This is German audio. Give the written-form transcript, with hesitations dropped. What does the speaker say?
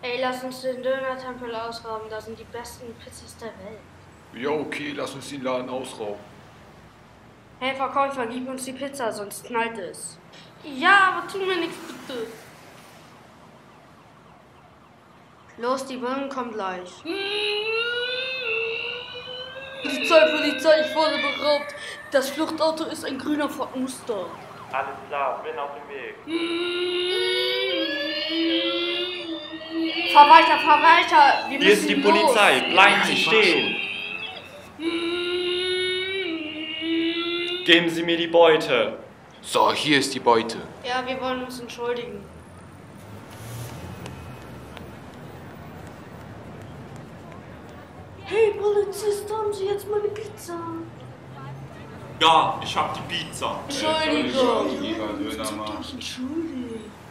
Ey, lass uns den Döner-Tempel ausrauben, da sind die besten Pizzas der Welt. Ja, okay, lass uns den Laden ausrauben. Hey Verkäufer, gib uns die Pizza, sonst knallt es. Ja, aber tu mir nichts bitte. Los, die Bullen kommen gleich. Polizei, Polizei, ich wurde beraubt. Das Fluchtauto ist ein grüner Ford Mustang. Alles klar, bin auf dem Weg. Fahr weiter, fahr weiter. Wir Hier ist müssen die los. Polizei, bleiben Sie stehen. Geben Sie mir die Beute. So, hier ist die Beute. Ja, wir wollen uns entschuldigen. Hey Polizist, haben Sie jetzt meine Pizza? Ja, ich hab die Pizza. Entschuldigung. Lieber Dönermann. Entschuldigung.